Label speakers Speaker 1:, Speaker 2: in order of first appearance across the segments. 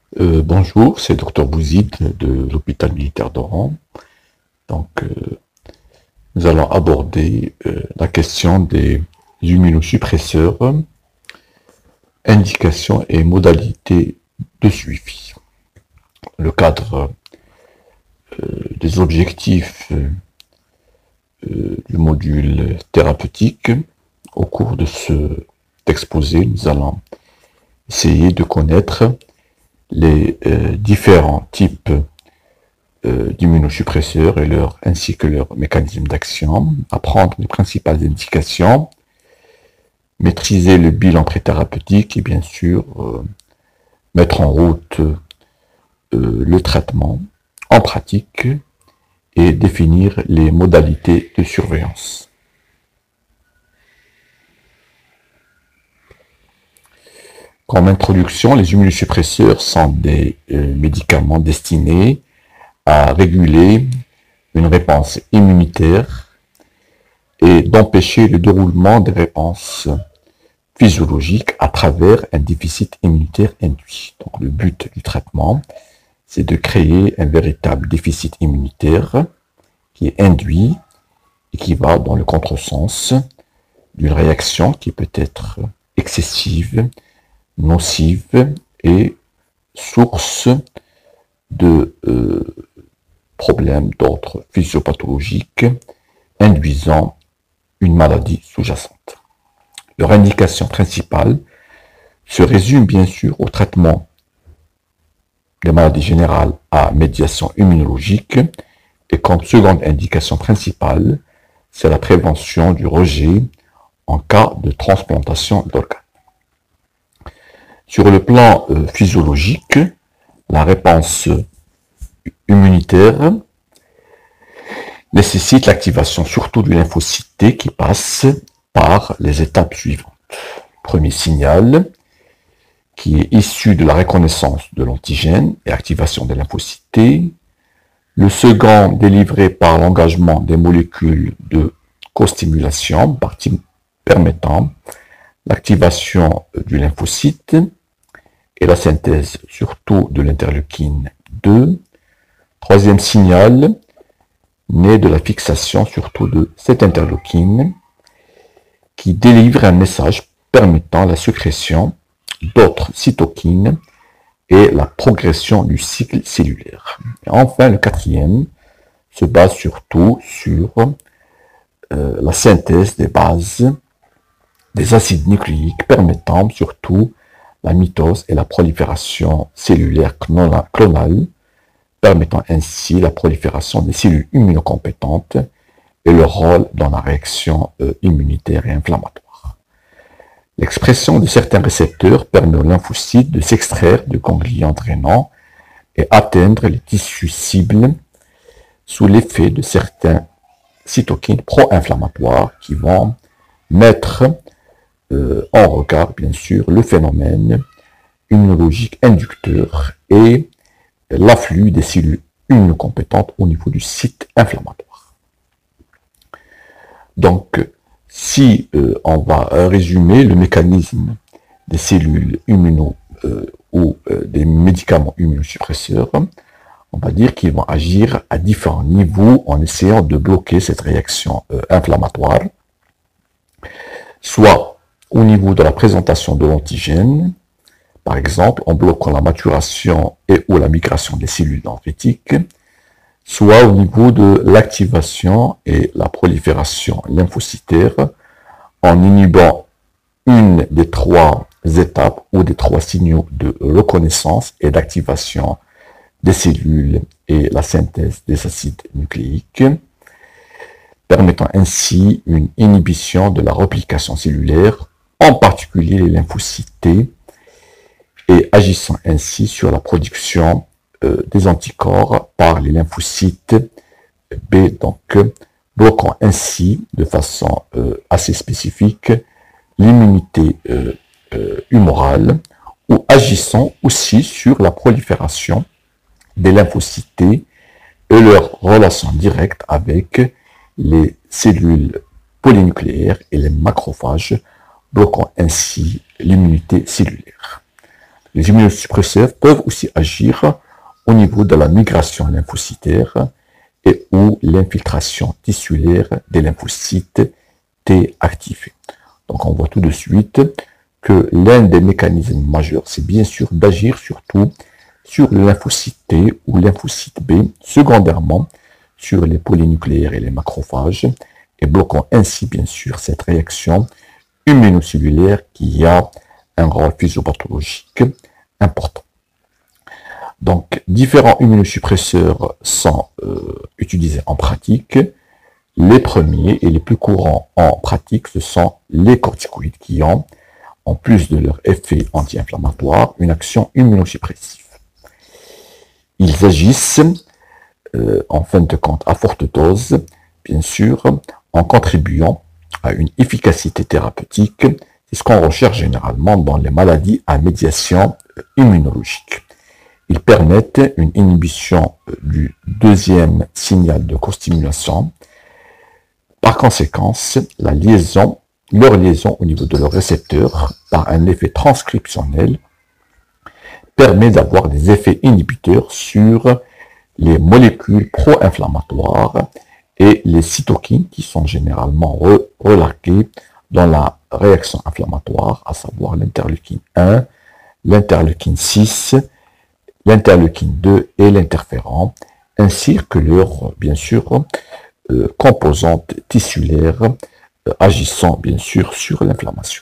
Speaker 1: Bonjour, c'est Dr Bouzid de l'hôpital militaire d'Oran. Donc, nous allons aborder la question des immunosuppresseurs, indications et modalités de suivi. Le cadre des objectifs du module thérapeutique. Au cours de cet exposé, nous allons essayer de connaître les différents types d'immunosuppresseurs ainsi que leur mécanisme d'action, apprendre les principales indications, maîtriser le bilan préthérapeutique et bien sûr mettre en route le traitement en pratique et définir les modalités de surveillance. Comme introduction, les immunosuppresseurs sont des médicaments destinés à réguler une réponse immunitaire et d'empêcher le déroulement des réponses physiologiques à travers un déficit immunitaire induit. Donc, le but du traitement, c'est de créer un véritable déficit immunitaire qui est induit et qui va dans le contresens d'une réaction qui peut être excessive, nocive et source de problèmes d'ordre physiopathologique induisant une maladie sous-jacente. Leur indication principale se résume bien sûr au traitement des maladies générales à médiation immunologique et comme seconde indication principale, c'est la prévention du rejet en cas de transplantation d'organes. Sur le plan physiologique, la réponse immunitaire nécessite l'activation surtout du lymphocyte T qui passe par les étapes suivantes. Premier signal, qui est issu de la reconnaissance de l'antigène et activation des lymphocytes T. Le second, délivré par l'engagement des molécules de costimulation, permettant l'activation du lymphocyte et la synthèse surtout de l'interleukine 2. Troisième signal, né de la fixation surtout de cette interleukine qui délivre un message permettant la sécrétion d'autres cytokines et la progression du cycle cellulaire. Et enfin, le quatrième se base surtout sur la synthèse des bases des acides nucléiques permettant surtout la mitose et la prolifération cellulaire clonale, permettant ainsi la prolifération des cellules immunocompétentes et leur rôle dans la réaction immunitaire et inflammatoire. L'expression de certains récepteurs permet aux lymphocytes de s'extraire de ganglions drainants et atteindre les tissus cibles sous l'effet de certains cytokines pro-inflammatoires qui vont mettre en regard, bien sûr, le phénomène immunologique inducteur et l'afflux des cellules immunocompétentes au niveau du site inflammatoire. Donc, si on va résumer le mécanisme des cellules ou des médicaments immunosuppresseurs, on va dire qu'ils vont agir à différents niveaux en essayant de bloquer cette réaction inflammatoire, soit au niveau de la présentation de l'antigène, par exemple en bloquant la maturation et ou la migration des cellules dendritiques, soit au niveau de l'activation et la prolifération lymphocytaire en inhibant une des trois étapes ou des trois signaux de reconnaissance et d'activation des cellules et la synthèse des acides nucléiques, permettant ainsi une inhibition de la réplication cellulaire, en particulier les lymphocytes T, et agissant ainsi sur la production des anticorps par les lymphocytes B, donc bloquant ainsi de façon assez spécifique l'immunité humorale ou agissant aussi sur la prolifération des lymphocytes T et leur relation directe avec les cellules polynucléaires et les macrophages, bloquant ainsi l'immunité cellulaire. Les immunosuppresseurs peuvent aussi agir au niveau de la migration lymphocytaire et ou l'infiltration tissulaire des lymphocytes T activés. Donc on voit tout de suite que l'un des mécanismes majeurs, c'est bien sûr d'agir surtout sur le lymphocyte T ou lymphocyte B, secondairement sur les polynucléaires et les macrophages, et bloquant ainsi bien sûr cette réaction immunocellulaire qui a un rôle physiopathologique important. Donc, différents immunosuppresseurs sont utilisés en pratique. Les premiers et les plus courants en pratique, ce sont les corticoïdes qui ont, en plus de leur effet anti-inflammatoire, une action immunosuppressive. Ils agissent, en fin de compte, à forte dose, bien sûr, en contribuant à une efficacité thérapeutique. C'est ce qu'on recherche généralement dans les maladies à médiation immunologique. Ils permettent une inhibition du deuxième signal de costimulation. Par conséquent, leur liaison au niveau de leur récepteur, par un effet transcriptionnel, permet d'avoir des effets inhibiteurs sur les molécules pro-inflammatoires et les cytokines qui sont généralement relarguées dans la réaction inflammatoire, à savoir l'interleukine 1, l'interleukine 6, l'interleukine 2 et l'interféron, ainsi que leurs, bien sûr, composantes tissulaires agissant, bien sûr, sur l'inflammation.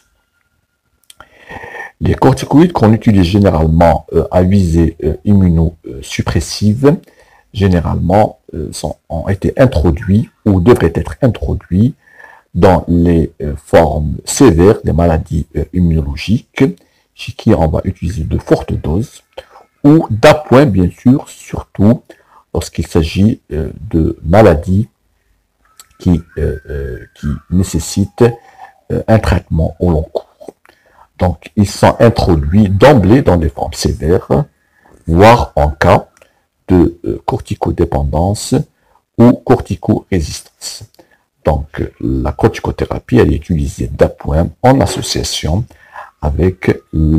Speaker 1: Les corticoïdes qu'on utilise généralement à visée immunosuppressive, généralement ont été introduits ou devraient être introduits dans les formes sévères des maladies immunologiques, chez qui on va utiliser de fortes doses, ou d'appoint, bien sûr, surtout lorsqu'il s'agit de maladies qui nécessitent un traitement au long cours. Donc, ils sont introduits d'emblée dans des formes sévères, voire en cas de corticodépendance ou corticorésistance. Donc, la corticothérapie, elle est utilisée d'appoint en association avec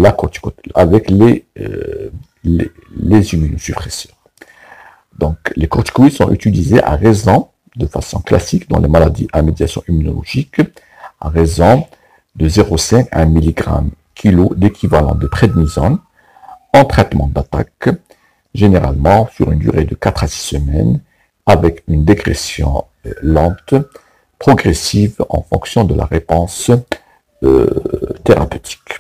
Speaker 1: les immunosuppresseurs. Donc, les corticoïdes sont utilisés à raison, de façon classique, dans les maladies à médiation immunologique, à raison de 0,5 à 1 mg kg d'équivalent de prednisone en traitement d'attaque, généralement sur une durée de 4 à 6 semaines, avec une décrétion lente, progressive en fonction de la réponse thérapeutique.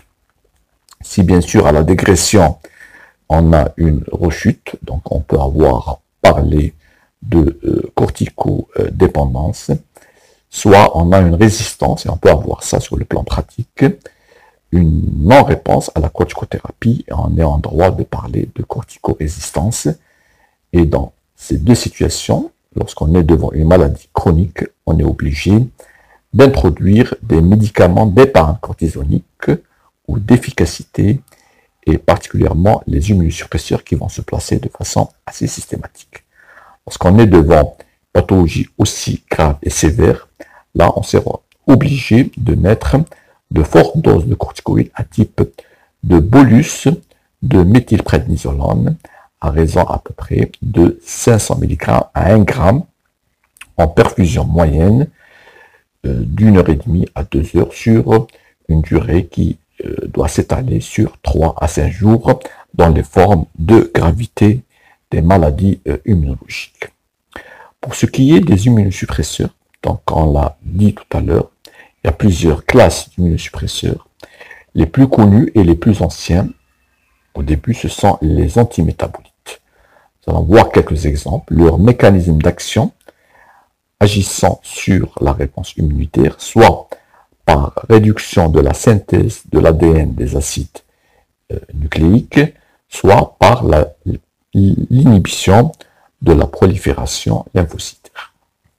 Speaker 1: Si bien sûr à la dégression, on a une rechute, donc on peut avoir parlé de corticodépendance, soit on a une résistance, et on peut avoir ça sur le plan pratique, une non-réponse à la corticothérapie, et on est en droit de parler de corticorésistance. Et dans ces deux situations, lorsqu'on est devant une maladie chronique, on est obligé d'introduire des médicaments d'épargne cortisonique ou d'efficacité, et particulièrement les immunosuppresseurs qui vont se placer de façon assez systématique. Lorsqu'on est devant une pathologie aussi grave et sévère, là on sera obligé de mettre de fortes doses de corticoïdes à type de bolus de méthylprednisolone à raison à peu près de 500 mg à 1 g en perfusion moyenne d'1 heure et demie à 2 heures sur une durée qui doit s'étaler sur 3 à 5 jours dans les formes de gravité des maladies immunologiques. Pour ce qui est des immunosuppresseurs, donc on l'a dit tout à l'heure, il y a plusieurs classes d'immunosuppresseurs. Les plus connus et les plus anciens, au début, ce sont les antimétabolites. Nous allons voir quelques exemples. Leur mécanisme d'action agissant sur la réponse immunitaire, soit par réduction de la synthèse de l'ADN des acides nucléiques, soit par l'inhibition de la prolifération lymphocytaire.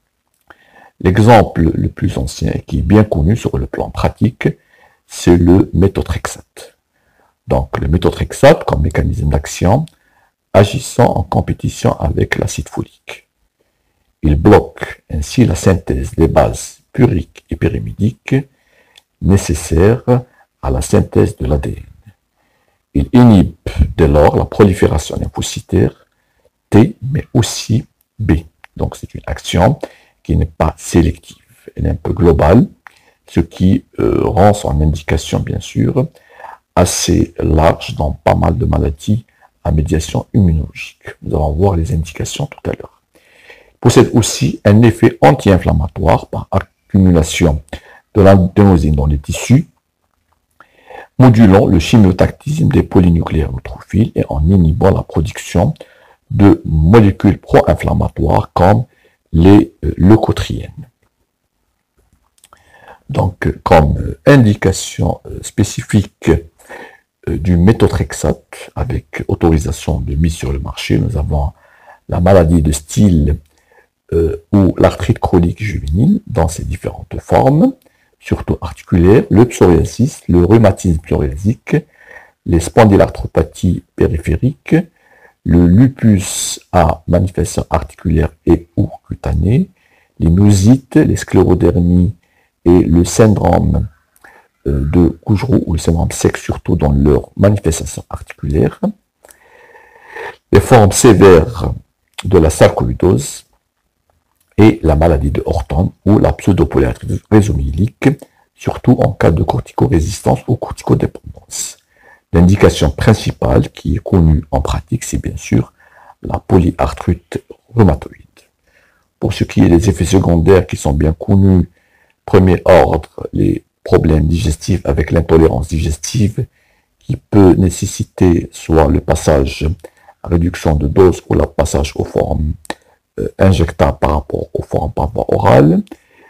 Speaker 1: L'exemple le plus ancien et qui est bien connu sur le plan pratique, c'est le méthotrexate. Donc le méthotrexate comme mécanisme d'action agissant en compétition avec l'acide folique. Il bloque ainsi la synthèse des bases puriques et pyrimidiques nécessaires à la synthèse de l'ADN. Il inhibe dès lors la prolifération lymphocytaire T, mais aussi B. Donc c'est une action qui n'est pas sélective, elle est un peu globale, ce qui rend son indication, bien sûr, assez large dans pas mal de maladies à médiation immunologique. Nous allons voir les indications tout à l'heure. Il possède aussi un effet anti-inflammatoire par accumulation de l'adénosine dans les tissus, modulant le chimiotactisme des polynucléaires neutrophiles et en inhibant la production de molécules pro-inflammatoires comme les leucotriènes. Donc, comme indication spécifique du méthotrexate avec autorisation de mise sur le marché, nous avons la maladie de Still ou l'arthrite chronique juvénile dans ses différentes formes, surtout articulaires, le psoriasis, le rhumatisme psoriasique, les spondylarthropathies périphériques, le lupus à manifestation articulaire et ou cutanée, les myosites, les sclérodermies et le syndrome de Cougereau ou le syndrome sec, surtout dans leur manifestation articulaire, les formes sévères de la sarcoïdose et la maladie de Horton ou la pseudopolyarthrite rhizomyélique, surtout en cas de corticorésistance ou corticodépendance. L'indication principale qui est connue en pratique, c'est bien sûr la polyarthrite rhumatoïde. Pour ce qui est des effets secondaires qui sont bien connus, premier ordre, les problèmes digestifs avec l'intolérance digestive qui peut nécessiter soit le passage à réduction de dose ou le passage aux formes injectables par rapport aux formes par voie orale.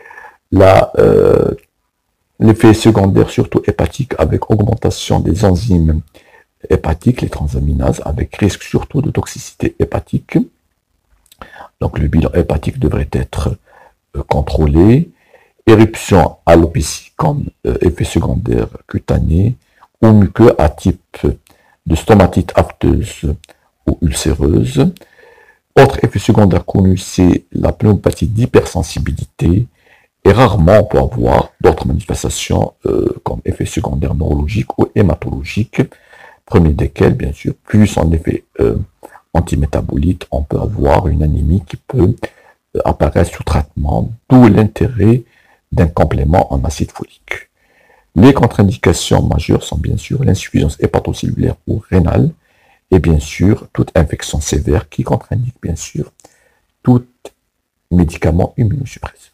Speaker 1: L'effet secondaire surtout hépatique avec augmentation des enzymes hépatiques, les transaminases, avec risque surtout de toxicité hépatique. Donc le bilan hépatique devrait être contrôlé. Éruption alopécie comme effet secondaire cutané ou muqueux à type de stomatite afteuse ou ulcéreuse. Autre effet secondaire connu, c'est la pneumopathie d'hypersensibilité. Et rarement, on peut avoir d'autres manifestations comme effet secondaire neurologique ou hématologique. Premier desquels, bien sûr, plus en effet antimétabolite, on peut avoir une anémie qui peut apparaître sous traitement, d'où l'intérêt d'un complément en acide folique. Les contre-indications majeures sont bien sûr l'insuffisance hépatocellulaire ou rénale et bien sûr toute infection sévère qui contre-indique bien sûr tout médicament immunosuppresseur.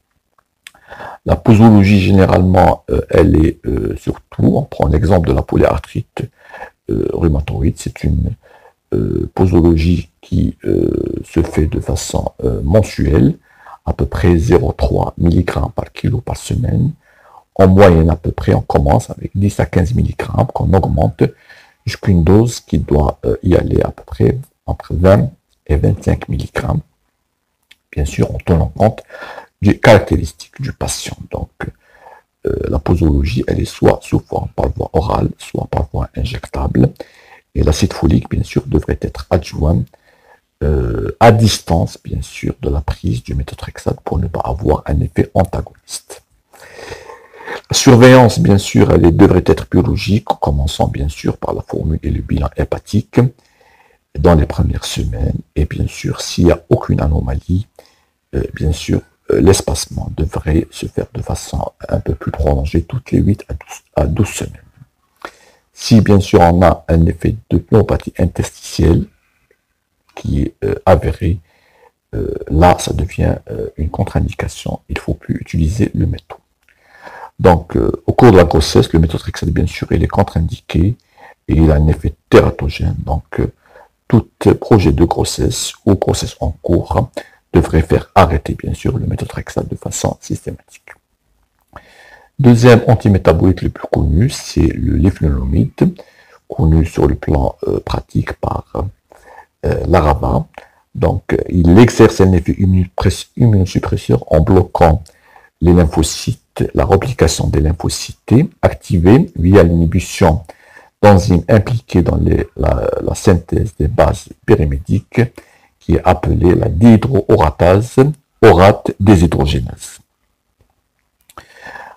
Speaker 1: La posologie généralement elle est surtout, on prend l'exemple de la polyarthrite rhumatoïde, c'est une posologie qui se fait de façon mensuelle, à peu près 0,3 mg par kilo par semaine. En moyenne, à peu près, on commence avec 10 à 15 mg, qu'on augmente jusqu'à une dose qui doit y aller à peu près entre 20 et 25 mg. Bien sûr, en tenant compte des caractéristiques du patient. Donc, la posologie, elle est soit sous forme par voie orale, soit par voie injectable. Et l'acide folique, bien sûr, devrait être adjoint à distance, bien sûr, de la prise du méthotrexate pour ne pas avoir un effet antagoniste. La surveillance, bien sûr, elle devrait être biologique, en commençant, bien sûr, par la formule et le bilan hépatique dans les premières semaines. Et bien sûr, s'il n'y a aucune anomalie, bien sûr, l'espacement devrait se faire de façon un peu plus prolongée, toutes les 8 à 12 semaines. Si, bien sûr, on a un effet de pneumopathie interstitielle, qui est avéré, là, ça devient une contre-indication. Il ne faut plus utiliser le métaux. Donc, au cours de la grossesse, le méthotrexate, bien sûr, il est contre-indiqué et il a un effet tératogène. Donc, tout projet de grossesse ou grossesse en cours devrait faire arrêter, bien sûr, le méthotrexate de façon systématique. Deuxième antimétabolite le plus connu, c'est le léflunomide, connu sur le plan pratique par l'ARABA. Donc, il exerce un effet immunosuppresseur en bloquant les lymphocytes, la replication des lymphocytes activés via l'inhibition d'enzymes impliquées dans la synthèse des bases pyrimédiques, qui est appelée la dihydrooratase, orate déshydrogénase.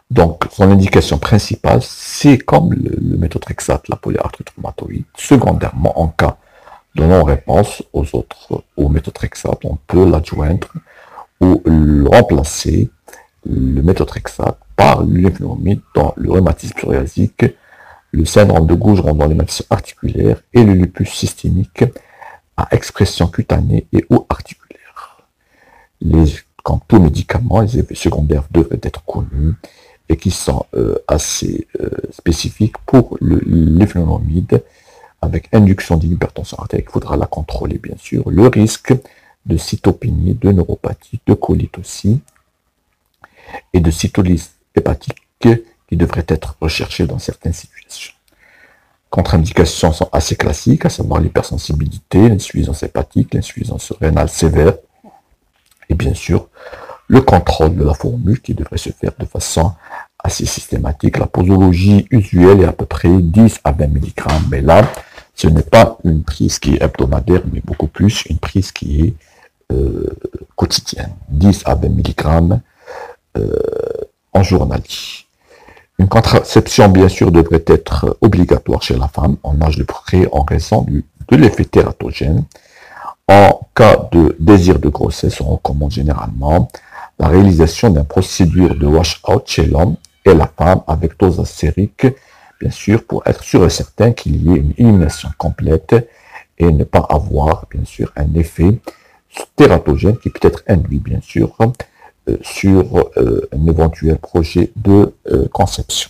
Speaker 1: Donc, son indication principale, c'est comme le méthotrexate, la polyarthrite rhumatoïde. Secondairement, en cas de non-réponse aux méthotrexate, on peut l'adjoindre ou le remplacer le méthotrexate par l'ulifénomide dans le rhumatisme psoriasique, le syndrome de Gougeron dans les maladies articulaires et le lupus systémique à expression cutanée et ou articulaire. Comme tout médicament, les effets secondaires devraient être connus et qui sont assez spécifiques pour l'éphénomide avec induction d'une hypertension artérielle. Il faudra la contrôler, bien sûr. Le risque de cytopénie, de neuropathie, de colite aussi, et de cytolyse hépatique qui devrait être recherchée dans certaines situations. Contre-indications sont assez classiques, à savoir l'hypersensibilité, l'insuffisance hépatique, l'insuffisance rénale sévère, et bien sûr, le contrôle de la formule qui devrait se faire de façon assez systématique. La posologie usuelle est à peu près 10 à 20 mg, mais là, ce n'est pas une prise qui est hebdomadaire, mais beaucoup plus une prise qui est quotidienne. 10 à 20 mg en journalier. Une contraception, bien sûr, devrait être obligatoire chez la femme en âge de procréer en raison de l'effet tératogène. En cas de désir de grossesse, on recommande généralement la réalisation d'une procédure de wash-out chez l'homme et la femme avec dosage sérique, bien sûr, pour être sûr et certain qu'il y ait une élimination complète et ne pas avoir, bien sûr, un effet tératogène qui peut être induit, bien sûr, sur un éventuel projet de conception.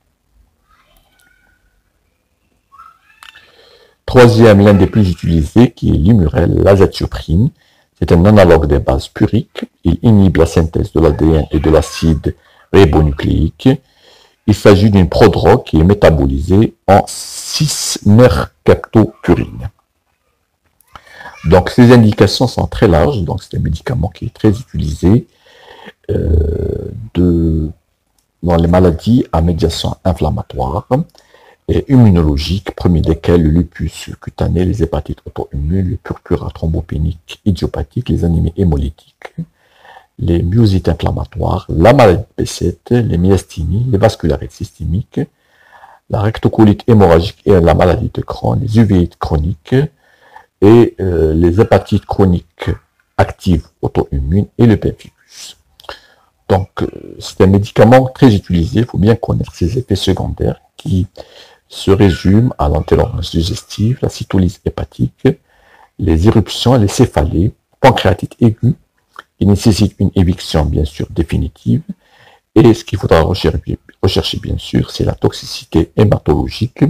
Speaker 1: Troisième, l'un des plus utilisés, qui est l'imurel, l'azathioprine. C'est un analogue des bases puriques. Il inhibe la synthèse de l'ADN et de l'acide ribonucléique. Il s'agit d'une prodrogue qui est métabolisée en 6-mercaptopurine. Donc, ces indications sont très larges. Donc, c'est un médicament qui est très utilisé dans les maladies à médiation inflammatoire et immunologique, premier desquels le lupus cutané, les hépatites auto-immunes, le purpura thrombopénique idiopathique, les anémies hémolytiques, les myosites inflammatoires, la maladie de B7, les myasthénies, les vascularites systémiques, la rectocolite hémorragique et la maladie de Crohn, les uvéites chroniques et les hépatites chroniques actives auto-immunes et le pemphigus. Donc, c'est un médicament très utilisé. Il faut bien connaître ses effets secondaires qui se résument à l'intolérance digestive, la cytolyse hépatique, les éruptions, les céphalées, pancréatite aiguë. Il nécessite une éviction, bien sûr, définitive. Et ce qu'il faudra rechercher, bien sûr, c'est la toxicité hématologique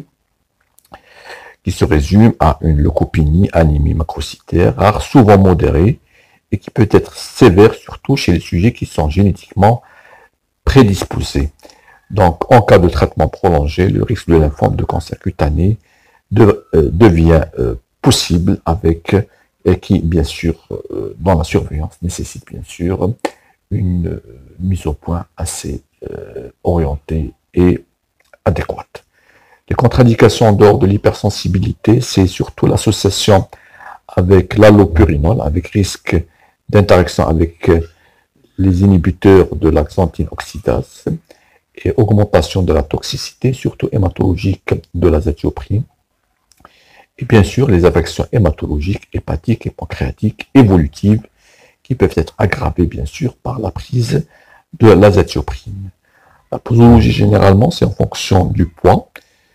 Speaker 1: qui se résume à une leucopénie, anémie macrocytaire, rare, souvent modérée, et qui peut être sévère, surtout chez les sujets qui sont génétiquement prédisposés. Donc, en cas de traitement prolongé, le risque de lymphome de cancer cutané devient possible et qui, bien sûr, dans la surveillance, nécessite bien sûr une mise au point assez orientée et adéquate. Les contre-indications en dehors de l'hypersensibilité, c'est surtout l'association avec l'allopurinol, avec risque d'interaction avec les inhibiteurs de la xanthine oxydase et augmentation de la toxicité, surtout hématologique, de l'azathioprine. Et bien sûr, les affections hématologiques, hépatiques et pancréatiques évolutives qui peuvent être aggravées, bien sûr, par la prise de l'azathioprine. La posologie, généralement, c'est en fonction du poids,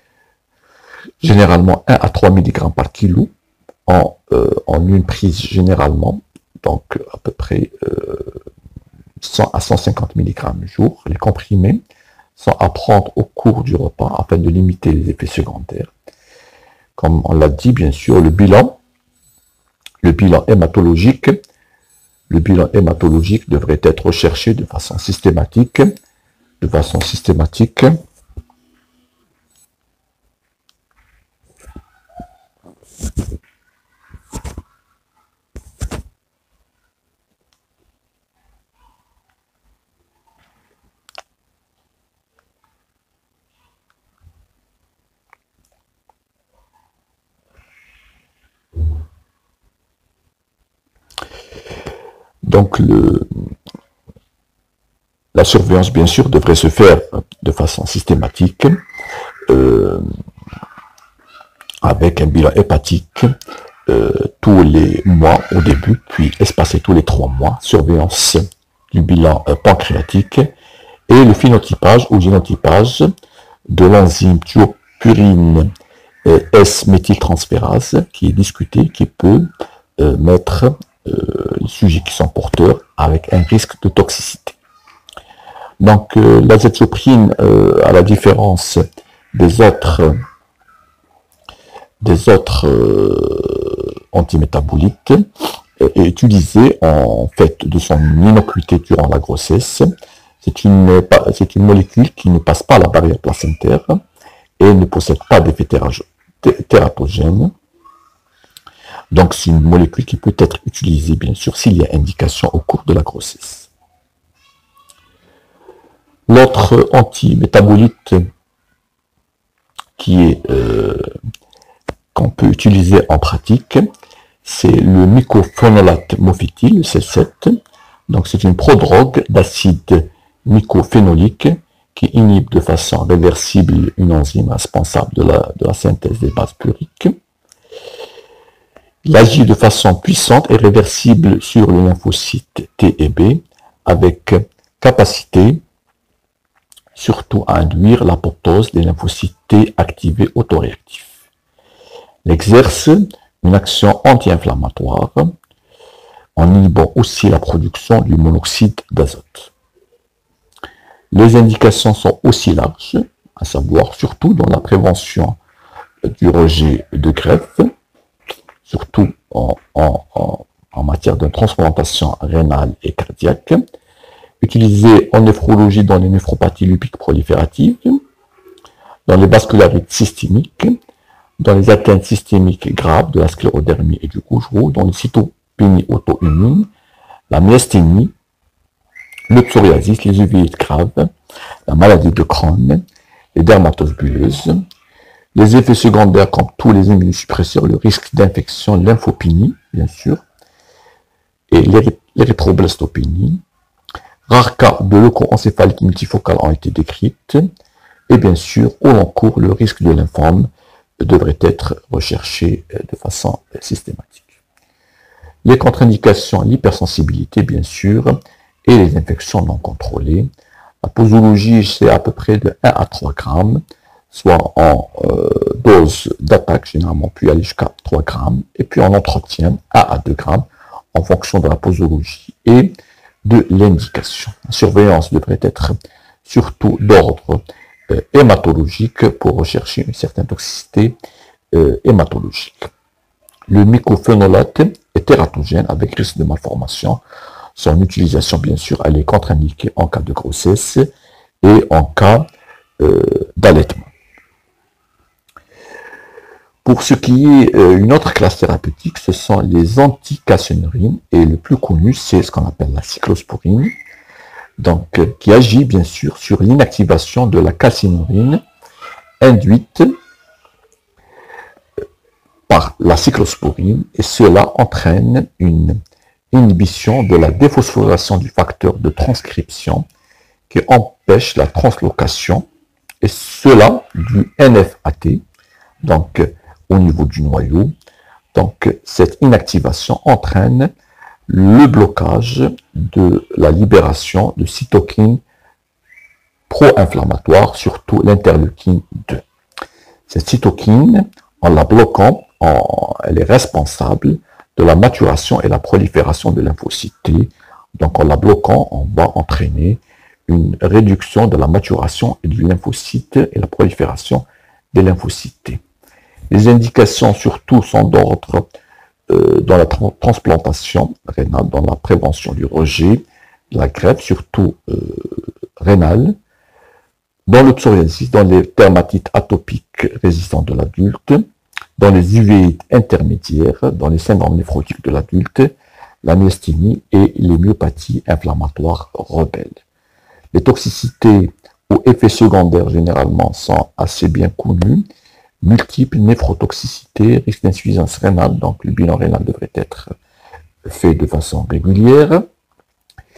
Speaker 1: généralement 1 à 3 mg par kilo, en une prise généralement, donc à peu près 100 à 150 mg jour. Les comprimés sont à prendre au cours du repas afin de limiter les effets secondaires. Comme on l'a dit, bien sûr, le bilan hématologique devrait être recherché de façon systématique. Donc, la surveillance, bien sûr, devrait se faire de façon systématique, avec un bilan hépatique tous les mois au début, puis espacé tous les 3 mois, surveillance du bilan pancréatique et le phénotypage ou génotypage de l'enzyme thiopurine S-méthyltransférase qui est discuté, qui peut mettre les sujets qui sont porteurs avec un risque de toxicité. Donc l'azathioprine, à la différence des autres antimétabolites, est utilisée en fait de son innocuité durant la grossesse. C'est une molécule qui ne passe pas la barrière placentaire et ne possède pas d'effet tératogène. Donc c'est une molécule qui peut être utilisée bien sûr s'il y a indication au cours de la grossesse. L'autre antimétabolite qui est qu'on peut utiliser en pratique, c'est le mycophénolate mofétyl, C7. Donc c'est une prodrogue d'acide mycophénolique qui inhibe de façon réversible une enzyme responsable de la synthèse des bases puriques. Il agit de façon puissante et réversible sur les lymphocytes T et B, avec capacité surtout à induire l'apoptose des lymphocytes T activés autoréactifs. Il exerce une action anti-inflammatoire en inhibant aussi la production du monoxyde d'azote. Les indications sont aussi larges, à savoir surtout dans la prévention du rejet de greffe, surtout en matière de transplantation rénale et cardiaque, utilisée en néphrologie dans les néphropathies lupiques prolifératives, dans les vascularites systémiques, dans les atteintes systémiques graves de la sclérodermie et du rouge roux, dans les cytopénies auto-immunes, la myasthénie, le psoriasis, les uveites graves, la maladie de Crohn, les dermatoses bulleuses, les effets secondaires comme tous les immunosuppresseurs, le risque d'infection, lymphopénie, bien sûr, et l'érythroblastopénie. Rares cas de leucoencéphalite multifocale ont été décrites, et bien sûr, au long cours, le risque de lymphome devrait être recherché de façon systématique. Les contre-indications, l'hypersensibilité, bien sûr, et les infections non contrôlées. La posologie, c'est à peu près de 1 à 3 grammes, soit en dose d'attaque généralement, puis aller jusqu'à 3 grammes, et puis en entretien 1 à 2 grammes, en fonction de la posologie et de l'indication. La surveillance devrait être surtout d'ordre hématologique pour rechercher une certaine toxicité hématologique. Le mycophénolate est tératogène avec risque de malformation. Son utilisation, bien sûr, elle est contre-indiquée en cas de grossesse et en cas d'allaitement. Pour ce qui est une autre classe thérapeutique, ce sont les anticalcinurines, et le plus connu, c'est ce qu'on appelle la cyclosporine, donc qui agit bien sûr sur l'inactivation de la calcinurine induite par la cyclosporine, et cela entraîne une inhibition de la déphosphorylation du facteur de transcription qui empêche la translocation, et cela du NFAT, donc au niveau du noyau. Donc cette inactivation entraîne le blocage de la libération de cytokines pro-inflammatoires, surtout l'interleukine 2. Cette cytokine, en la bloquant, elle est responsable de la maturation et la prolifération de lymphocytes T. Donc en la bloquant, on va entraîner une réduction de la maturation et du lymphocyte et la prolifération des lymphocytes T. Les indications surtout sont d'ordre dans la transplantation rénale, dans la prévention du rejet, la greffe, surtout rénale, dans le psoriasis, dans les dermatites atopiques résistantes de l'adulte, dans les uveites intermédiaires, dans les syndromes néphrotiques de l'adulte, la myasthénie et les myopathies inflammatoires rebelles. Les toxicités ou effets secondaires généralement sont assez bien connus. Multiples néphrotoxicité, risque d'insuffisance rénale, donc le bilan rénal devrait être fait de façon régulière.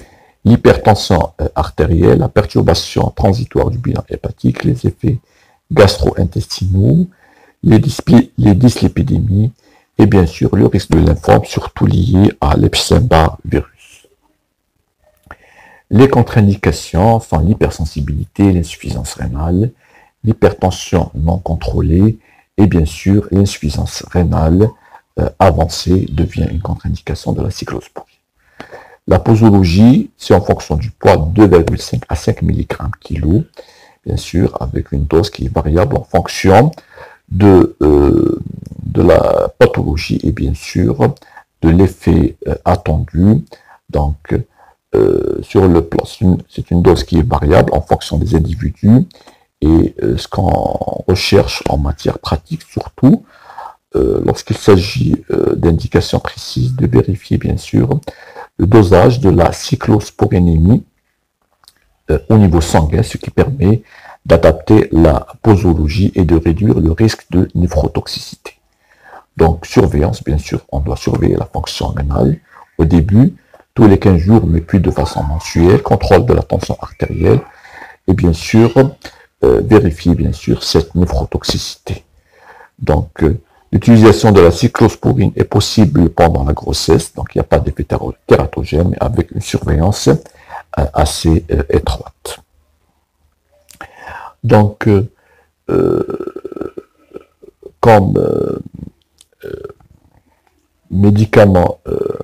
Speaker 1: l'hypertension artérielle, la perturbation transitoire du bilan hépatique, les effets gastro-intestinaux, les dyslipidémies et bien sûr le risque de lymphome, surtout lié à l'Epstein-Barr virus. Les contre-indications sont l'hypersensibilité, l'insuffisance rénale, l'hypertension non contrôlée et bien sûr l'insuffisance rénale avancée devient une contre-indication de la cyclosporine. La posologie, c'est en fonction du poids 2,5 à 5 mg kg, bien sûr, avec une dose qui est variable en fonction de la pathologie et bien sûr de l'effet attendu. Donc, sur le plan, c'est une dose qui est variable en fonction des individus et ce qu'on recherche en matière pratique, surtout lorsqu'il s'agit d'indications précises, de vérifier bien sûr le dosage de la cyclosporinémie au niveau sanguin, ce qui permet d'adapter la posologie et de réduire le risque de néphrotoxicité. Donc, surveillance, bien sûr, on doit surveiller la fonction rénale au début, tous les 15 jours, mais puis de façon mensuelle, contrôle de la tension artérielle et bien sûr, vérifier bien sûr cette néphrotoxicité. Donc, l'utilisation de la cyclosporine est possible pendant la grossesse, donc il n'y a pas d'effet tératogène, mais avec une surveillance assez étroite. Donc, comme médicament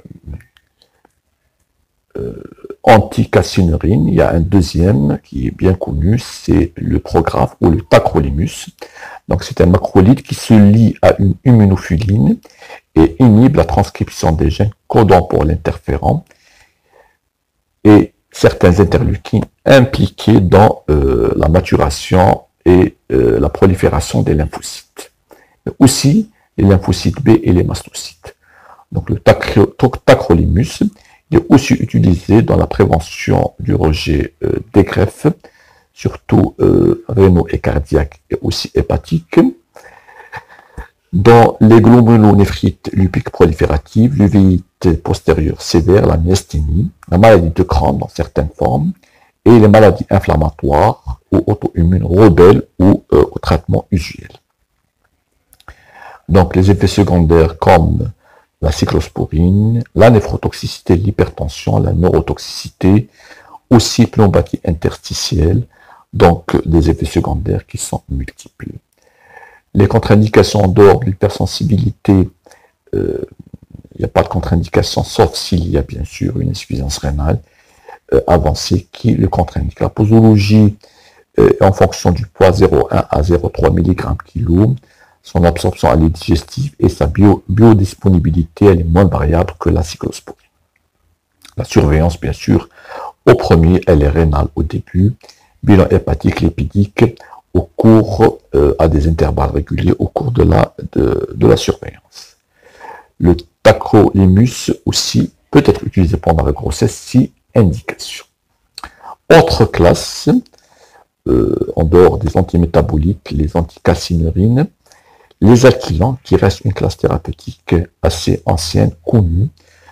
Speaker 1: anticalcineurine, il y a un deuxième qui est bien connu, c'est le Prograf ou le tacrolimus. Donc c'est un macrolide qui se lie à une immunophiline et inhibe la transcription des gènes codant pour l'interféron et certains interleukines impliqués dans la maturation et la prolifération des lymphocytes. Mais aussi les lymphocytes B et les mastocytes. Donc le tacrolimus est aussi utilisé dans la prévention du rejet des greffes, surtout rénaux et cardiaques et aussi hépatiques. Dans les glomérulonéphrite lupique proliférative, l'uvéite postérieure sévère, la myasthénie, la maladie de Crohn dans certaines formes, et les maladies inflammatoires ou auto-immunes rebelles ou au traitement usuel. Donc les effets secondaires comme la cyclosporine, la néphrotoxicité, l'hypertension, la neurotoxicité, aussi plombémie interstitielle, donc des effets secondaires qui sont multiples. Les contre-indications en dehors de l'hypersensibilité, il n'y a pas de contre-indication, sauf s'il y a bien sûr une insuffisance rénale avancée qui le contre-indique. La posologie en fonction du poids 0,1 à 0,3 mg kg, son absorption elle est digestive et sa biodisponibilité elle est moins variable que la cyclosporine. La surveillance, bien sûr, au premier, elle est rénale au début, bilan hépatique, lipidique au cours, à des intervalles réguliers au cours de la surveillance. Le tacrolimus aussi peut être utilisé pendant la grossesse si indication. Autre classe, en dehors des antimétaboliques, les anticalcineurines, les alkylants, qui restent une classe thérapeutique assez ancienne, connue,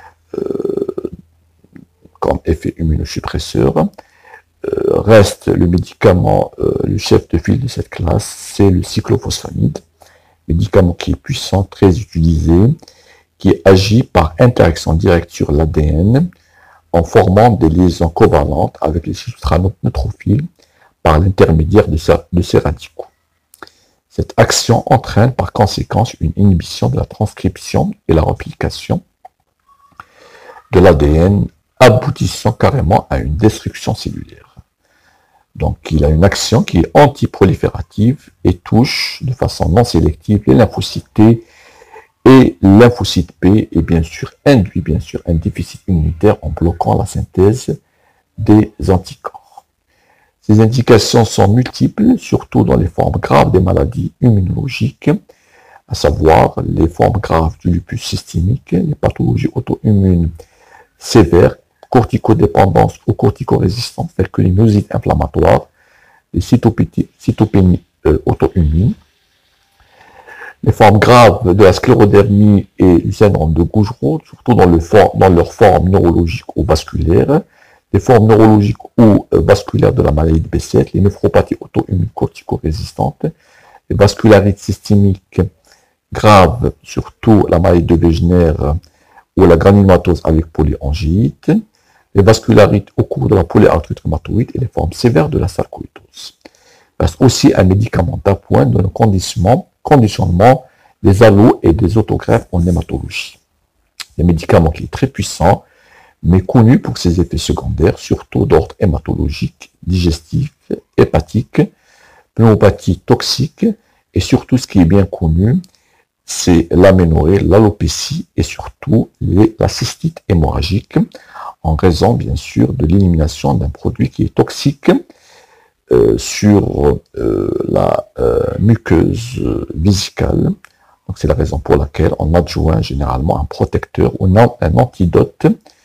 Speaker 1: comme effet immunosuppresseur. Reste le médicament, le chef de file de cette classe, c'est le cyclophosphamide, médicament qui est puissant, très utilisé, qui agit par interaction directe sur l'ADN en formant des liaisons covalentes avec les substrats neutrophiles par l'intermédiaire de ces radicaux. Cette action entraîne par conséquence une inhibition de la transcription et la réplication de l'ADN, aboutissant carrément à une destruction cellulaire. Donc il a une action qui est antiproliférative et touche de façon non sélective les lymphocytes T et lymphocyte B et bien sûr induit un déficit immunitaire en bloquant la synthèse des anticorps. Ces indications sont multiples, surtout dans les formes graves des maladies immunologiques, à savoir les formes graves du lupus systémique, les pathologies auto-immunes sévères, corticodépendance ou corticorésistance, telles que les myosites inflammatoires, les cytopénies auto-immunes, les formes graves de la sclérodermie et du syndrome de Gougerot, surtout dans leur forme neurologique ou vasculaire, les formes neurologiques ou vasculaires de la maladie de B7, les néphropathies auto-immunes cortico-résistantes, les vascularites systémiques graves, surtout la maladie de Wegener ou la granulomatose avec polyangite, les vascularites au cours de la polyarthrite rhumatoïde et les formes sévères de la sarcoïdose. Reste aussi un médicament d'appoint dans le conditionnement des allos et des autogreffes en hématologie. Un médicament qui est très puissant, mais connu pour ses effets secondaires, surtout d'ordre hématologique, digestif, hépatique, pneumopathie toxique, et surtout ce qui est bien connu, c'est l'aménorrhée, l'alopécie et surtout la cystite hémorragique, en raison bien sûr de l'élimination d'un produit qui est toxique sur la muqueuse vésicale. Donc c'est la raison pour laquelle on adjoint généralement un protecteur ou un antidote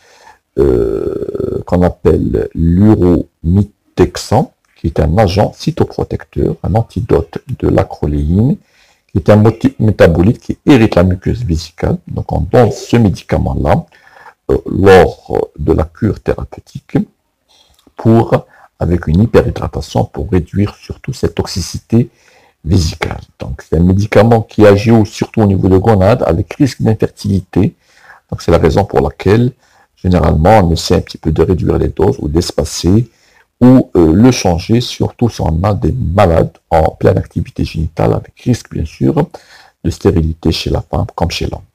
Speaker 1: qu'on appelle l'uromytexan, qui est un agent cytoprotecteur, un antidote de l'acroléine, qui est un métabolite qui irrite la muqueuse vésicale. Donc on donne ce médicament-là lors de la cure thérapeutique avec une hyperhydratation pour réduire surtout cette toxicité vésicale. Donc c'est un médicament qui agit surtout au niveau de gonade avec risque d'infertilité. Donc c'est la raison pour laquelle généralement on essaie un petit peu de réduire les doses ou d'espacer ou le changer, surtout si on a des malades en pleine activité génitale avec risque bien sûr de stérilité chez la femme comme chez l'homme.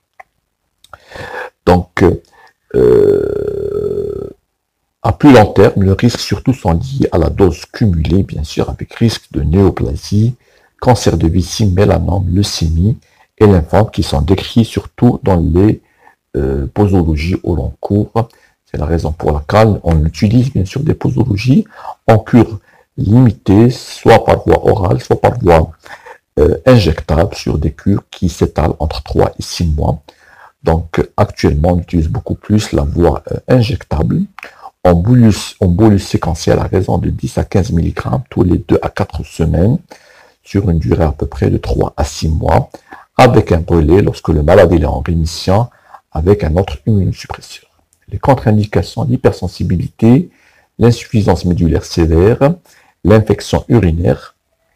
Speaker 1: Donc à plus long terme, le risque surtout sont liés à la dose cumulée, bien sûr, avec risque de néoplasie, cancer de vessie, mélanome, leucémie et lymphome qui sont décrits surtout dans les posologies au long cours. C'est la raison pour laquelle on utilise bien sûr des posologies en cure limitée, soit par voie orale, soit par voie injectable sur des cures qui s'étalent entre 3 et 6 mois. Donc actuellement, on utilise beaucoup plus la voie injectable en bolus séquentiel à raison de 10 à 15 mg tous les 2 à 4 semaines sur une durée à peu près de 3 à 6 mois avec un relais lorsque le malade est en rémission avec un autre immunosuppresseur. Les contre-indications, l'hypersensibilité, l'insuffisance médulaire sévère, l'infection urinaire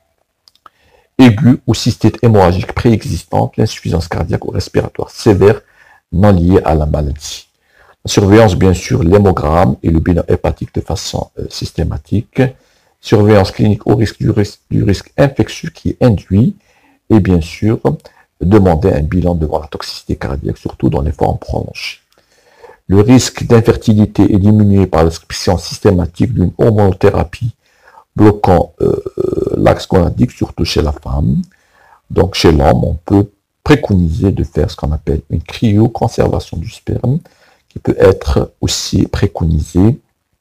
Speaker 1: aiguë ou cystite hémorragique préexistante, l'insuffisance cardiaque ou respiratoire sévère non liée à la maladie. La surveillance, bien sûr, l'hémogramme et le bilan hépatique de façon systématique. Surveillance clinique au risque du risque infectieux qui est induit. Et bien sûr, demander un bilan devant la toxicité cardiaque, surtout dans les formes prolongées. Le risque d'infertilité est diminué par l'inscription systématique d'une hormonothérapie bloquant l'axe gonadique, surtout chez la femme. Donc chez l'homme, on peut préconiser de faire ce qu'on appelle une cryoconservation du sperme, qui peut être aussi préconisé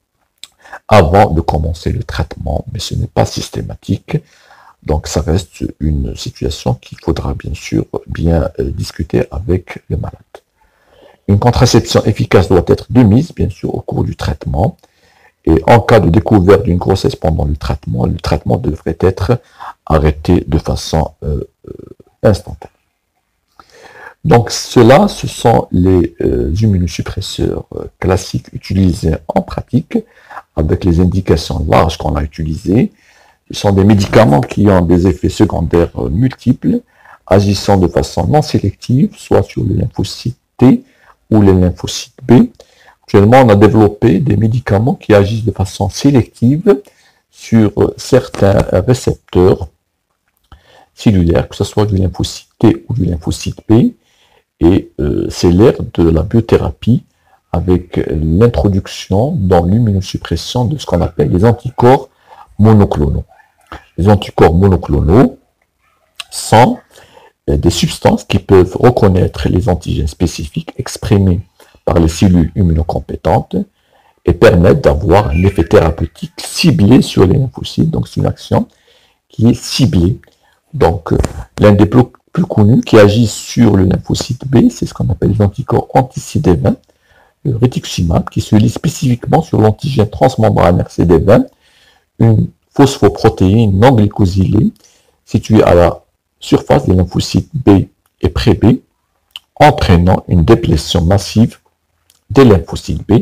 Speaker 1: avant de commencer le traitement, mais ce n'est pas systématique. Donc ça reste une situation qu'il faudra bien sûr bien discuter avec le malade. Une contraception efficace doit être de mise, bien sûr, au cours du traitement. Et en cas de découverte d'une grossesse pendant le traitement devrait être arrêté de façon instantanée. Donc cela, ce sont les immunosuppresseurs classiques utilisés en pratique, avec les indications larges qu'on a utilisées. Ce sont des médicaments qui ont des effets secondaires multiples, agissant de façon non sélective, soit sur les lymphocytes T ou les lymphocytes B. Actuellement, on a développé des médicaments qui agissent de façon sélective sur certains récepteurs cellulaires, que ce soit du lymphocyte T ou du lymphocyte B. Et c'est l'ère de la biothérapie avec l'introduction dans l'immunosuppression de ce qu'on appelle les anticorps monoclonaux. Les anticorps monoclonaux sont des substances qui peuvent reconnaître les antigènes spécifiques exprimés par les cellules immunocompétentes et permettent d'avoir un effet thérapeutique ciblé sur les lymphocytes. Donc c'est une action qui est ciblée. Donc l'un des plus connus qui agissent sur le lymphocyte B, c'est ce qu'on appelle les anticorps anti-CD20, le rituximab, qui se lie spécifiquement sur l'antigène transmembranaire CD20, une phosphoprotéine non glycosylée située à la surface des lymphocytes B et pré-B, entraînant une déplétion massive des lymphocytes B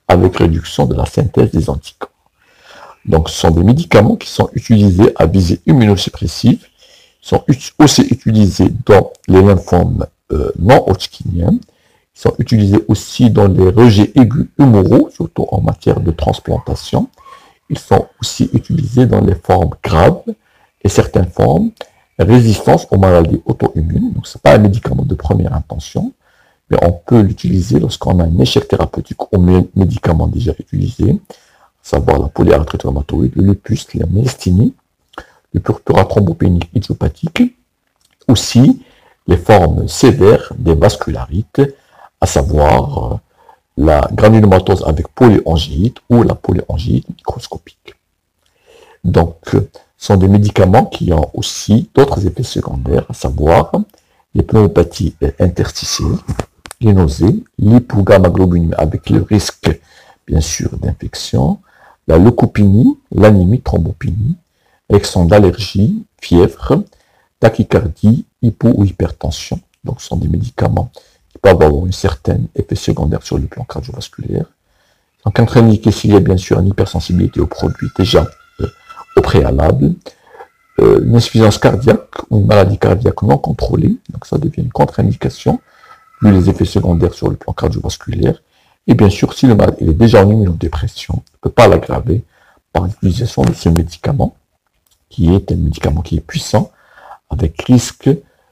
Speaker 1: avec réduction de la synthèse des anticorps. Donc, ce sont des médicaments qui sont utilisés à visée immunosuppressive, sont aussi utilisés dans les lymphomes non-hodgkiniens, ils sont utilisés aussi dans les rejets aigus humoraux, surtout en matière de transplantation. Ils sont aussi utilisés dans les formes graves et certaines formes résistance aux maladies auto-immunes. Donc, ce n'est pas un médicament de première intention, mais on peut l'utiliser lorsqu'on a un échec thérapeutique au médicament déjà utilisé, à savoir la polyarthrite rhumatoïde, le lupus, la myasthénie, le purpura thrombopénique idiopathique, aussi les formes sévères des vascularites, à savoir la granulomatose avec polyangéite ou la polyangéite microscopique. Donc, ce sont des médicaments qui ont aussi d'autres effets secondaires, à savoir les pneumopathies interstitielles, les nausées, l'hypogammaglobulinémie avec le risque, bien sûr, d'infection, la leucopénie, l'anémie, thrombopénie, réaction d'allergie, fièvre, tachycardie, hypo ou hypertension. Donc, ce sont des médicaments qui peuvent avoir un certain effet secondaire sur le plan cardiovasculaire. En contre-indiqué s'il y a bien sûr une hypersensibilité aux produits déjà au préalable, une insuffisance cardiaque ou une maladie cardiaque non contrôlée, donc ça devient une contre-indication, vu les effets secondaires sur le plan cardiovasculaire. Et bien sûr, si le malade est déjà en immunodépression, on ne peut pas l'aggraver par l'utilisation de ce médicament, qui est un médicament qui est puissant, avec risque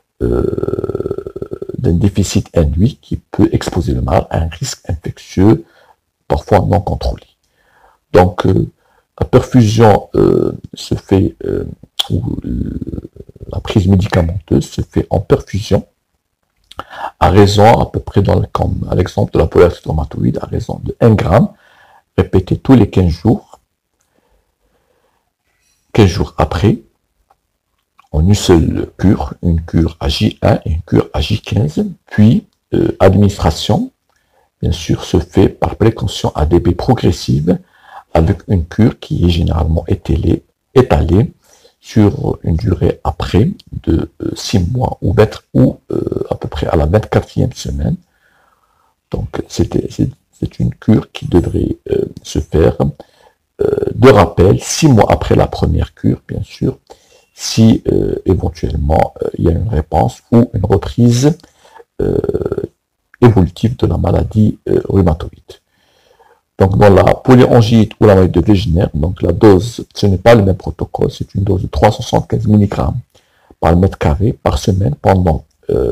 Speaker 1: d'un déficit induit qui peut exposer le malade à un risque infectieux, parfois non contrôlé. Donc, la perfusion se fait, ou la prise médicamenteuse se fait en perfusion, à raison à peu près, comme à l'exemple de la polyarthrite rhumatoïde, à raison de 1 gramme, répété tous les 15 jours. 15 jours après, en une seule cure, une cure à J1 et une cure à J15, puis administration, bien sûr, se fait par précaution ADB progressive, avec une cure qui est généralement étalée sur une durée après de 6 mois ou à peu près à la 24e semaine. Donc, c'est une cure qui devrait se faire de rappel 6 mois après la première cure, bien sûr, si éventuellement il y a une réponse ou une reprise évolutive de la maladie rhumatoïde. Donc, dans la polyangite ou la maladie de Wegener, donc la dose, ce n'est pas le même protocole, c'est une dose de 375 mg par mètre carré par semaine pendant,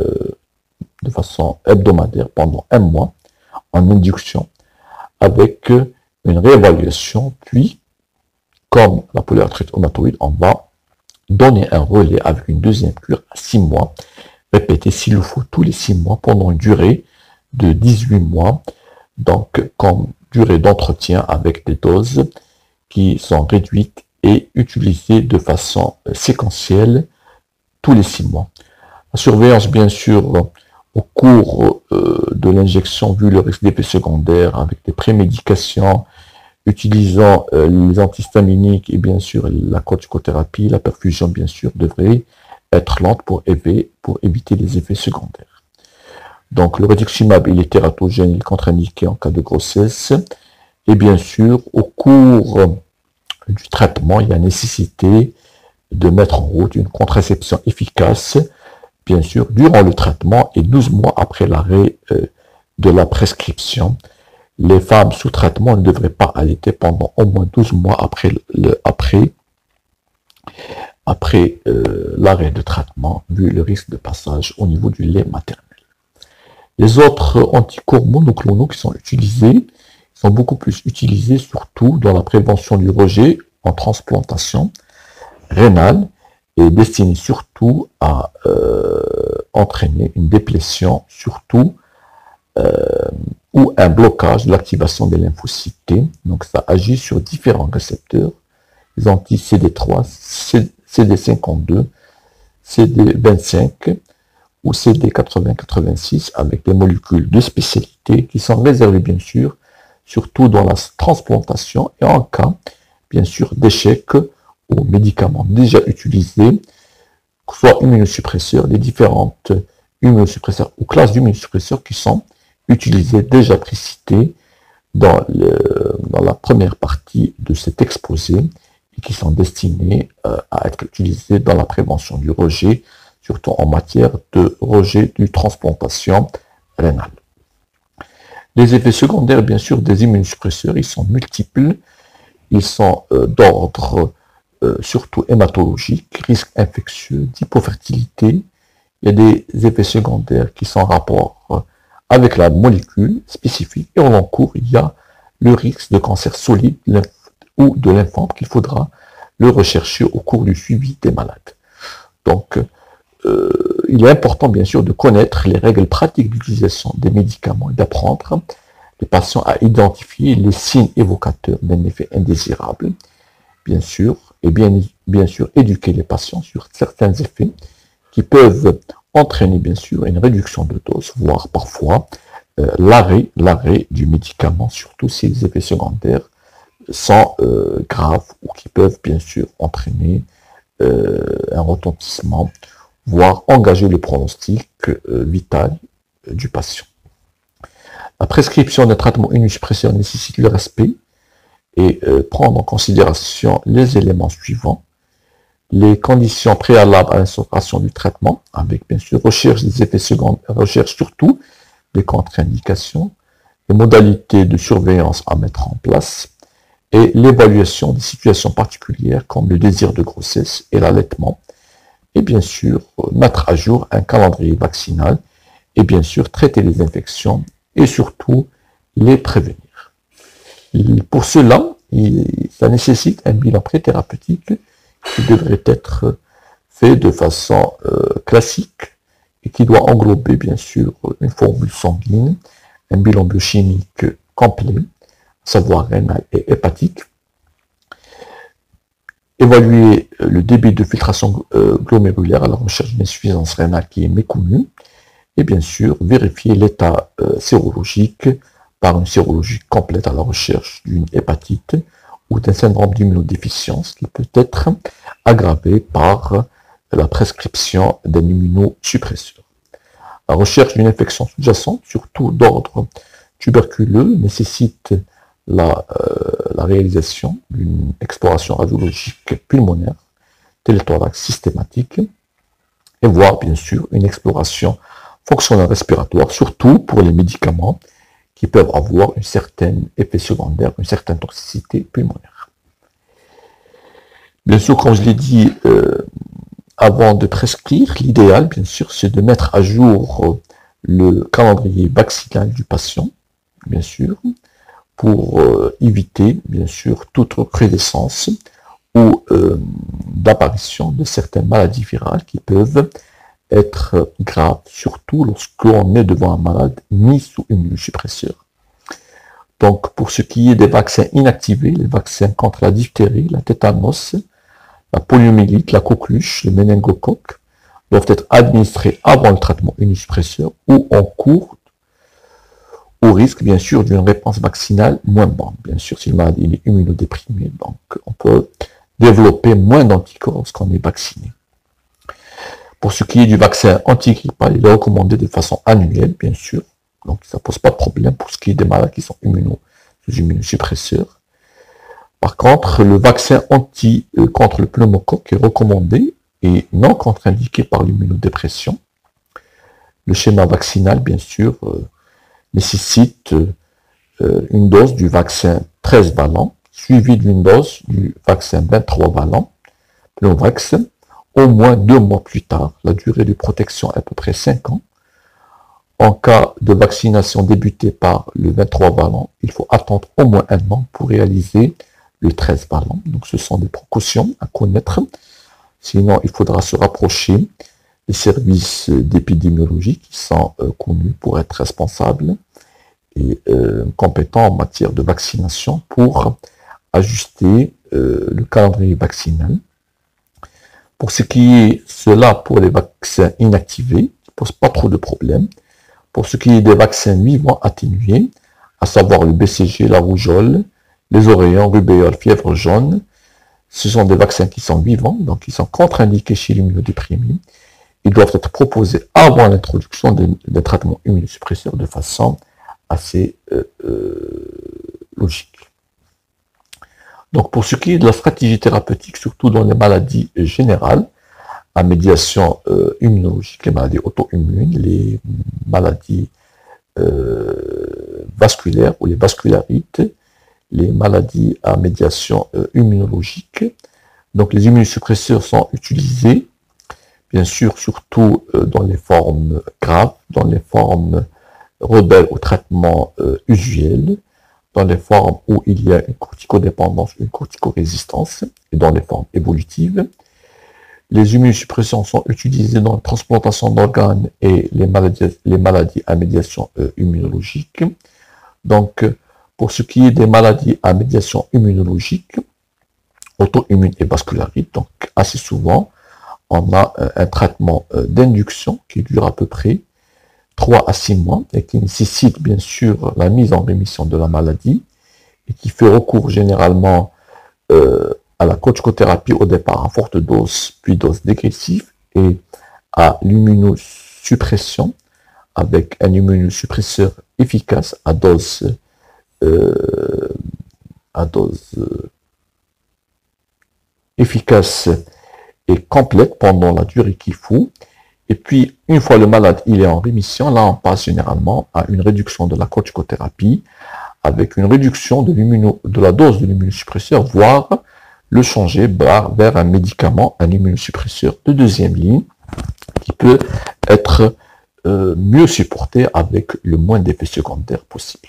Speaker 1: de façon hebdomadaire pendant 1 mois en induction, avec une réévaluation, puis, comme la polyarthrite rhumatoïde, on va donner un relais avec une deuxième cure à 6 mois, répétée s'il le faut tous les 6 mois pendant une durée de 18 mois, donc comme durée d'entretien avec des doses qui sont réduites et utilisées de façon séquentielle tous les 6 mois. La surveillance, bien sûr, au cours de l'injection, vu le risque d'effets secondaires avec des prémédications, utilisant les antihistaminiques et bien sûr la corticothérapie, la perfusion, bien sûr, devrait être lente pour éviter les effets secondaires. Donc, le rituximab, il est tératogène, il est contre-indiqué en cas de grossesse. Et bien sûr, au cours du traitement, il y a nécessité de mettre en route une contraception efficace, bien sûr, durant le traitement et 12 mois après l'arrêt de la prescription. Les femmes sous traitement ne devraient pas allaiter pendant au moins 12 mois après l'arrêt de traitement, vu le risque de passage au niveau du lait maternel. Les autres anticorps monoclonaux qui sont utilisés sont beaucoup plus utilisés surtout dans la prévention du rejet en transplantation rénale et destinés surtout à entraîner une déplétion surtout ou un blocage de l'activation des lymphocytes T. Donc ça agit sur différents récepteurs, les anti-CD3, CD52, CD25 ou CD80-86 avec des molécules de spécialité qui sont réservées bien sûr, surtout dans la transplantation et en cas bien sûr d'échec aux médicaments déjà utilisés, soit immunosuppresseurs, les différentes immunosuppresseurs ou classes d'immunosuppresseurs qui sont utilisés, déjà précités dans la première partie de cet exposé et qui sont destinés à être utilisés dans la prévention du rejet, surtout en matière de rejet du transplantation rénale. Les effets secondaires, bien sûr, des immunosuppresseurs, ils sont multiples, ils sont d'ordre surtout hématologique, risque infectieux, d'hypofertilité. Il y a des effets secondaires qui sont en rapport avec la molécule spécifique. Et en long cours, il y a le risque de cancer solide ou de lymphome qu'il faudra le rechercher au cours du suivi des malades. Donc, il est important, bien sûr, de connaître les règles pratiques d'utilisation des médicaments et d'apprendre les patients à identifier les signes évocateurs d'un effet indésirable, bien sûr, et bien sûr éduquer les patients sur certains effets qui peuvent entraîner, bien sûr, une réduction de dose, voire parfois l'arrêt du médicament, surtout si les effets secondaires sont graves ou qui peuvent, bien sûr, entraîner un retentissement, voire engager le pronostic vital du patient. La prescription d'un traitement immunosuppresseur nécessite le respect et prendre en considération les éléments suivants: les conditions préalables à l'instauration du traitement, avec bien sûr recherche des effets secondaires, recherche surtout des contre-indications, les modalités de surveillance à mettre en place et l'évaluation des situations particulières comme le désir de grossesse et l'allaitement, et bien sûr mettre à jour un calendrier vaccinal et bien sûr traiter les infections et surtout les prévenir. Pour cela, ça nécessite un bilan préthérapeutique qui devrait être fait de façon classique et qui doit englober bien sûr une formule sanguine, un bilan biochimique complet, à savoir rénal et hépatique, évaluer le débit de filtration glomérulaire à la recherche d'une insuffisance rénale qui est méconnue, et bien sûr vérifier l'état sérologique par une sérologie complète à la recherche d'une hépatite ou d'un syndrome d'immunodéficience qui peut être aggravé par la prescription d'un immunosuppresseur. La recherche d'une infection sous-jacente, surtout d'ordre tuberculeux, nécessite la réalisation d'une exploration radiologique pulmonaire, téléthorax systématique, et voire bien sûr une exploration fonctionnelle respiratoire, surtout pour les médicaments qui peuvent avoir un certain effet secondaire, une certaine toxicité pulmonaire. Bien sûr, comme je l'ai dit, avant de prescrire, l'idéal, bien sûr, c'est de mettre à jour le calendrier vaccinal du patient, bien sûr, pour éviter, bien sûr, toute recrudescence ou d'apparition de certaines maladies virales qui peuvent être graves, surtout lorsqu'on est devant un malade mis sous immunosuppresseur. Donc, pour ce qui est des vaccins inactivés, les vaccins contre la diphtérie, la tétanos, la poliomyélite, la coqueluche, le méningocoque, doivent être administrés avant le traitement immunosuppresseur ou en cours, au risque, bien sûr, d'une réponse vaccinale moins bonne. Bien sûr, si le malade est immunodéprimé, donc on peut développer moins d'anticorps lorsqu'on est vacciné. Pour ce qui est du vaccin antigrippal, il est recommandé de façon annuelle, bien sûr. Donc, ça ne pose pas de problème pour ce qui est des malades qui sont sous immunosuppresseurs. Par contre, le vaccin contre le pneumocoque est recommandé et non contre-indiqué par l'immunodépression. Le schéma vaccinal, bien sûr, nécessite une dose du vaccin 13 valent, suivie d'une dose du vaccin 23 valent, Pneumovax, au moins 2 mois plus tard. La durée de protection est à peu près 5 ans. En cas de vaccination débutée par le 23 valent, il faut attendre au moins 1 an pour réaliser le 13 valent. Donc ce sont des précautions à connaître. Sinon, il faudra se rapprocher des services d'épidémiologie qui sont connus pour être responsables et compétents en matière de vaccination pour ajuster le calendrier vaccinal. Pour ce qui est cela pour les vaccins inactivés, qui ne posent pas trop de problèmes. Pour ce qui est des vaccins vivants atténués, à savoir le BCG, la rougeole, les oreillons, rubéole, fièvre jaune, ce sont des vaccins qui sont vivants, donc ils sont contre-indiqués chez l'immunodéprimé. Ils doivent être proposés avant l'introduction d'un traitement immunosuppresseur de façon assez immunologique. Donc, pour ce qui est de la stratégie thérapeutique, surtout dans les maladies générales, à médiation immunologique, les maladies auto-immunes, les maladies vasculaires ou les vascularites, les maladies à médiation immunologique. Donc, les immunosuppresseurs sont utilisés, bien sûr, surtout dans les formes graves, dans les formes rebelles au traitement usuel, dans les formes où il y a une corticodépendance, une corticorésistance, et dans les formes évolutives. Les immunosuppresseurs sont utilisés dans la transplantation d'organes et les maladies à médiation immunologique. Donc, pour ce qui est des maladies à médiation immunologique, auto-immune et vascularite, donc assez souvent, on a un traitement d'induction qui dure à peu près 3 à 6 mois et qui nécessite bien sûr la mise en rémission de la maladie et qui fait recours généralement à la corticothérapie au départ à forte dose, puis dose dégressive, et à l'immunosuppression avec un immunosuppresseur efficace à dose efficace et complète pendant la durée qu'il faut. Et puis, une fois le malade il est en rémission, là on passe généralement à une réduction de la corticothérapie avec une réduction de la dose de l'immunosuppresseur, voire le changer vers un médicament, un immunosuppresseur de deuxième ligne qui peut être mieux supporté avec le moins d'effets secondaires possible.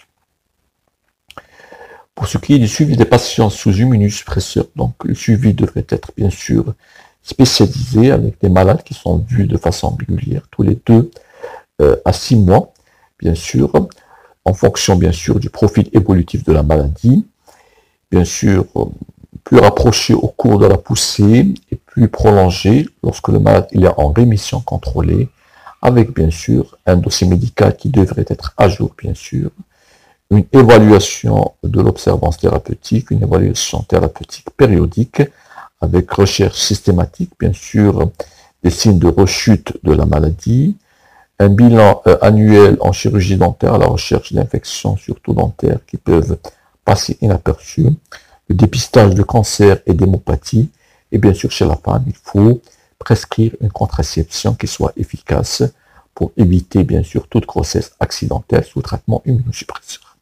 Speaker 1: Pour ce qui est du suivi des patients sous immunosuppresseurs, donc le suivi devrait être bien sûr spécialisé avec des malades qui sont vus de façon régulière, tous les 2 à 6 mois, bien sûr, en fonction bien sûr du profil évolutif de la maladie, bien sûr plus rapproché au cours de la poussée et plus prolongé lorsque le malade il est en rémission contrôlée, avec bien sûr un dossier médical qui devrait être à jour bien sûr, une évaluation de l'observance thérapeutique, une évaluation thérapeutique périodique, avec recherche systématique, bien sûr, des signes de rechute de la maladie, un bilan annuel en chirurgie dentaire à la recherche d'infections, surtout dentaires, qui peuvent passer inaperçues, le dépistage de cancer et d'hémopathie, et bien sûr, chez la femme, il faut prescrire une contraception qui soit efficace pour éviter, bien sûr, toute grossesse accidentelle sous traitement immunosuppresseur.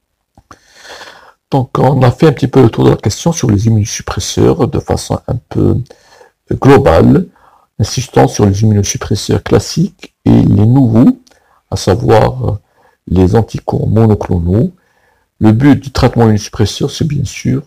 Speaker 1: Donc, on a fait un petit peu le tour de la question sur les immunosuppresseurs de façon un peu globale, insistant sur les immunosuppresseurs classiques et les nouveaux, à savoir les anticorps monoclonaux. Le but du traitement immunosuppresseur, c'est bien sûr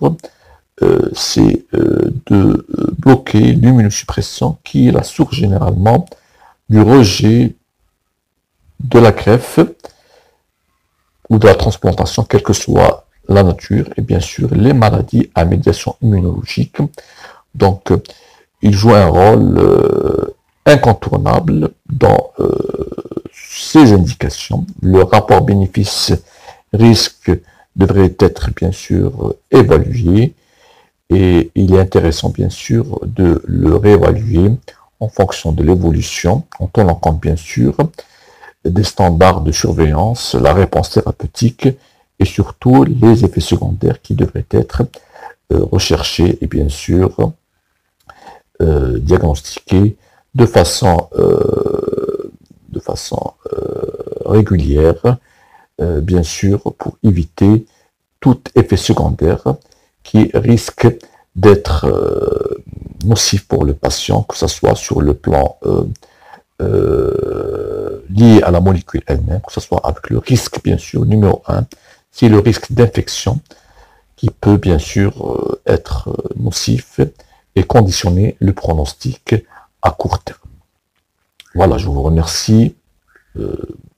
Speaker 1: de bloquer l'immunosuppression qui est la source généralement du rejet de la greffe ou de la transplantation, quelle que soit la nature, et bien sûr les maladies à médiation immunologique. Donc, il joue un rôle incontournable dans ces indications. Le rapport bénéfice-risque devrait être bien sûr évalué et il est intéressant bien sûr de le réévaluer en fonction de l'évolution, en tenant compte bien sûr des standards de surveillance, la réponse thérapeutique et surtout les effets secondaires qui devraient être recherchés et bien sûr diagnostiqués de façon régulière, bien sûr, pour éviter tout effet secondaire qui risque d'être nocif pour le patient, que ce soit sur le plan lié à la molécule elle-même, que ce soit avec le risque, bien sûr, numéro 1, c'est le risque d'infection qui peut, bien sûr, être nocif et conditionner le pronostic à court terme. Voilà, je vous remercie.